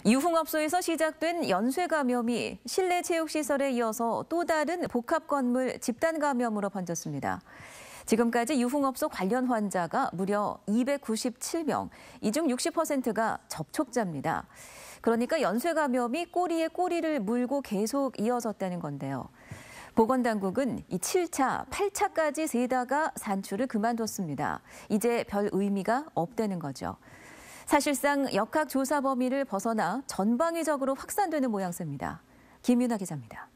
유흥업소에서 시작된 연쇄 감염이 실내 체육시설에 이어서 또 다른 복합 건물 집단 감염으로 번졌습니다. 지금까지 유흥업소 관련 환자가 무려 297명, 이 중 60%가 접촉자입니다. 그러니까 연쇄 감염이 꼬리에 꼬리를 물고 계속 이어졌다는 건데요. 보건당국은 이 7차, 8차까지 세다가 산출을 그만뒀습니다. 이제 별 의미가 없다는 거죠. 사실상 역학조사 범위를 벗어나 전방위적으로 확산되는 모양새입니다. 김윤아 기자입니다.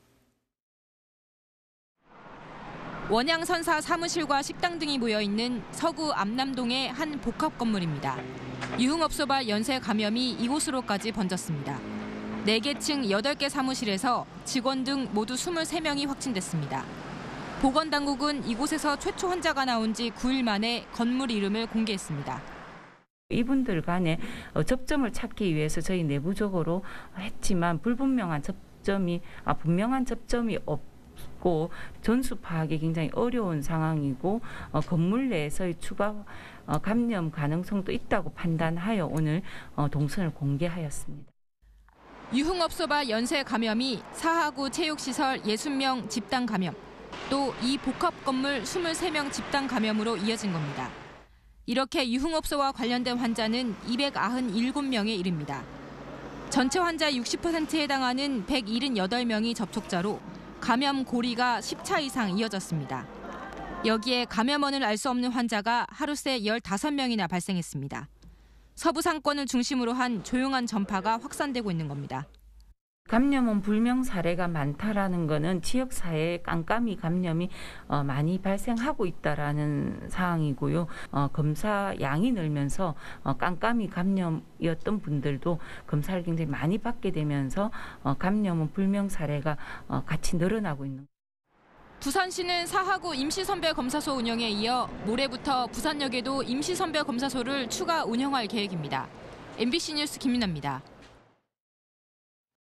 원양선사 사무실과 식당 등이 모여있는 서구 암남동의 한 복합 건물입니다. 유흥업소발 연쇄 감염이 이곳으로까지 번졌습니다. 4개 층 8개 사무실에서 직원 등 모두 23명이 확진됐습니다. 보건당국은 이곳에서 최초 환자가 나온 지 9일 만에 건물 이름을 공개했습니다. 이분들 간에 접점을 찾기 위해서 저희 내부적으로 했지만 분명한 접점이 없고 전수 파악이 굉장히 어려운 상황이고 건물 내에서의 추가 감염 가능성도 있다고 판단하여 오늘 동선을 공개하였습니다. 유흥업소발 연쇄 감염이 사하구 체육시설 60명 집단 감염, 또 이 복합 건물 23명 집단 감염으로 이어진 겁니다. 이렇게 유흥업소와 관련된 환자는 297명에 이릅니다. 전체 환자 60%에 해당하는 178명이 접촉자로 감염 고리가 10차 이상 이어졌습니다. 여기에 감염원을 알 수 없는 환자가 하루 새 15명이나 발생했습니다. 서부 상권을 중심으로 한 조용한 전파가 확산되고 있는 겁니다. 감염원 불명 사례가 많다라는 것은 지역사회에 깜깜이 감염이 많이 발생하고 있다라는 상황이고요. 검사 양이 늘면서 깜깜이 감염이었던 분들도 검사를 굉장히 많이 받게 되면서 감염원 불명 사례가 같이 늘어나고 있는. 부산시는 사하구 임시선별검사소 운영에 이어 모레부터 부산역에도 임시선별검사소를 추가 운영할 계획입니다. MBC 뉴스 김윤아입니다.